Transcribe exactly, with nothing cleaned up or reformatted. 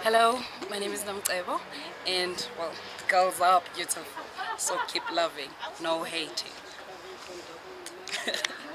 Hello, my name is Nomcebo, and well, girls are beautiful, so keep loving, no hating.